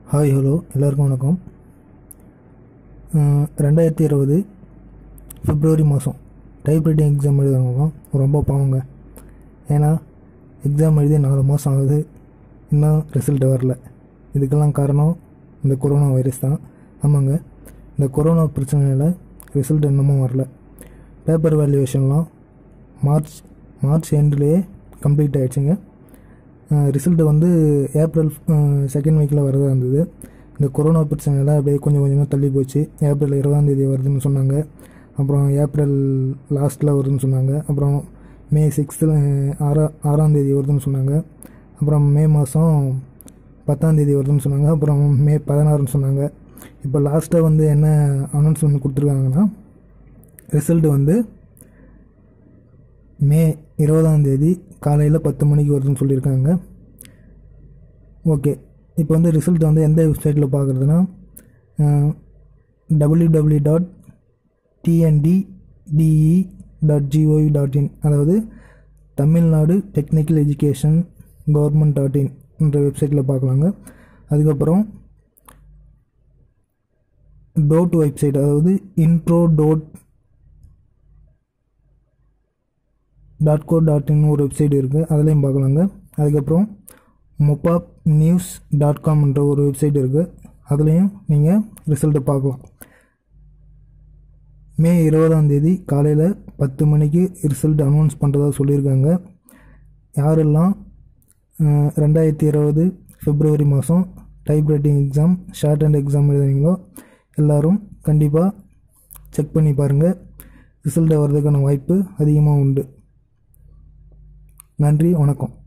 Hi hello எல்லாருக்கும் வணக்கம். 2020 February மாதம் டைப்ரைட்டிங் எக்ஸாம் எழுதுறவங்களாம் ரொம்ப பாவங்க. ஏன்னா எக்ஸாம் எழுதி 4 மாதம் ஆகுது, இன்னும் ரிசல்ட் வரல. இதுக்கெல்லாம் காரணம் இந்த கொரோனா வைரஸ் தான். ஆமாங்க, இந்த கொரோனா பிரச்சனையில் ரிசல்ட் இன்னமும் வரல. பேப்பர் வேல்யூவேஷன்லாம் மார்ச் எண்ட்லேயே கம்ப்ளீட் ஆகிடுச்சுங்க. ரிசல்ட்டு வந்து ஏப்ரல் செகண்ட் வீக்கில் வரதாக இருந்தது. இந்த கொரோனா பிரச்சனையில் அப்படியே கொஞ்சம் கொஞ்சமாக தள்ளி போச்சு. ஏப்ரல் 20ஆம் தேதி வருதுன்னு சொன்னாங்க, அப்புறம் ஏப்ரல் லாஸ்ட்டில் வருதுன்னு சொன்னாங்க, அப்புறம் மே 6 6ஆம் தேதி வருதுன்னு சொன்னாங்க, அப்புறம் மே மாதம் 10ஆம் தேதி வருதுன்னு சொன்னாங்க, அப்புறம் மே 16ன்னு சொன்னாங்க. இப்போ லாஸ்ட்டாக வந்து என்ன அனௌன்ஸ்மெண்ட் கொடுத்துருக்காங்கன்னா, ரிசல்ட்டு வந்து மே 20ஆம் தேதி காலையில் 10 மணிக்கு வருதுன்னு சொல்லியிருக்காங்க. ஓகே, இப்போ வந்து ரிசல்ட் வந்து எந்த வெப்சைட்டில் பார்க்குறதுனா www.tndde.gov.in, அதாவது தமிழ்நாடு டெக்னிக்கல் எஜுகேஷன் கவர்மெண்ட்.in என்ற வெப்சைட்டில் பார்க்கலாங்க. அதுக்கப்புறம் டோட் வெப்சைட், அதாவது intro.co.in ஒரு வெப்சைட் இருக்குது, அதுலேயும் பார்க்கலாங்க. அதுக்கப்புறம் mopapnews.com என்ற ஒரு வெப்சைட் இருக்குது, அதுலேயும் நீங்கள் ரிசல்ட்டை பார்க்கலாம். மே 20ஆம் தேதி காலையில் 10 மணிக்கு ரிசல்ட் அனௌன்ஸ் பண்ணுறதா சொல்லியிருக்காங்க. யாரெல்லாம் 2020 பிப்ரவரி மாதம் typewriting exam shorthand exam எழுதுனீங்களோ எல்லோரும் கண்டிப்பாக செக் பண்ணி பாருங்கள். ரிசல்ட்டை வர்றதுக்கான வாய்ப்பு அதிகமாக உண்டு. நன்றி, வணக்கம்.